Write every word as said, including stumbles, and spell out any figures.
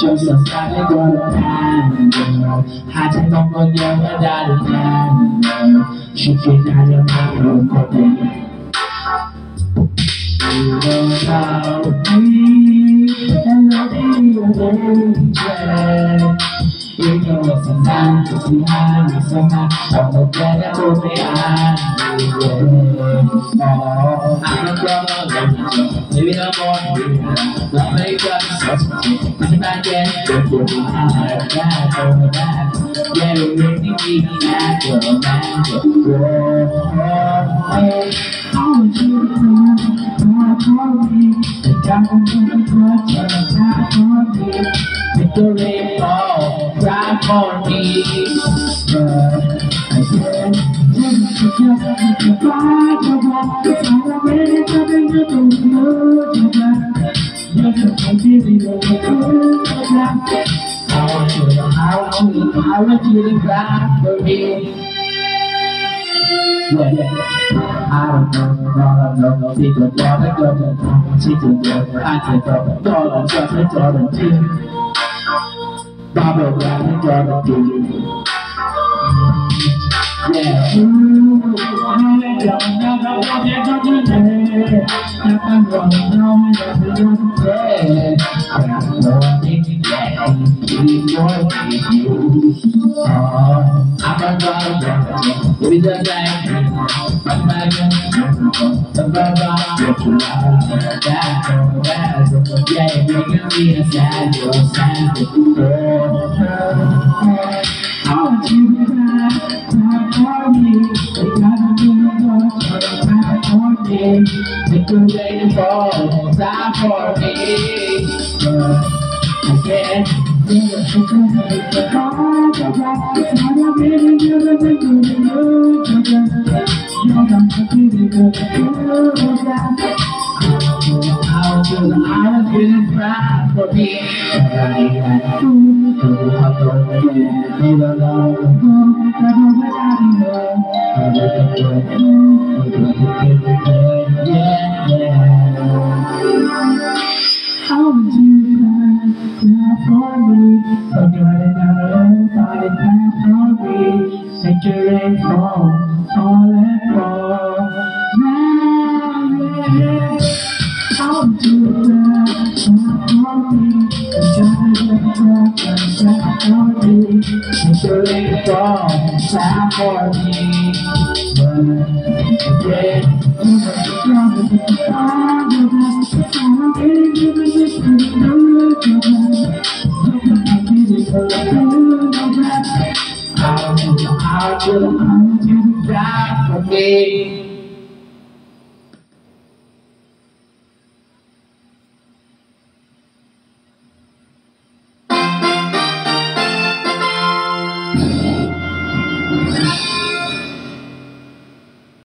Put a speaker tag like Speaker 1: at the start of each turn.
Speaker 1: cho sợ xa để qua được tháng hai trái bóng còn nhớ đã đã được tháng chỉ khi ta cho ta luôn có thể you know how we hello dear you know what's a man to see how you so much on the bed that will be on oh I'm a brother maybe no more don't make up such a back end don't you be hard back over back yeah we really need that girl man oh I want you to know God for me the devil will put your God for me make the rain fall cry for me I said this is just a cry for God it's already coming to the mood just a baby of the good I want you to I want you to I want you to cry for me yeah, yeah. I don't know, no, no, no, see the door, the door, the door, see the door, I take the door, the door, the door, the door, Bubble wrap, the door, the door, yeah. Ooh, I don't know what you're gonna do, I'm gonna know what you're gonna say, I'm gonna make you glad, keep going with you, oh, I'm gonna go, baby, just like you. I'm not gonna the brother, get you out of that, that, yeah, you're gonna be a sad, you're sad, oh, I want you to cry, cry for me, you gotta do the cry for me, make the rain fall, cry for me, I said, it's a heart of rock, it's not a really good, it's a good, you're gonna be the good, I want you to, I want you to cry for me. Yeah, yeah. How would you cry, cry for me? When you're running out of body, cry for me. Make your rain fall, fall and fall. Yeah, yeah. How would you cry, cry for me? Just let me cry, cry for me. Make your rain fall, cry for me. But yeah, you must be strong with the fire. I'm getting you with this pretty good. I'm getting so good. I want you, I want you, I want you to die for me.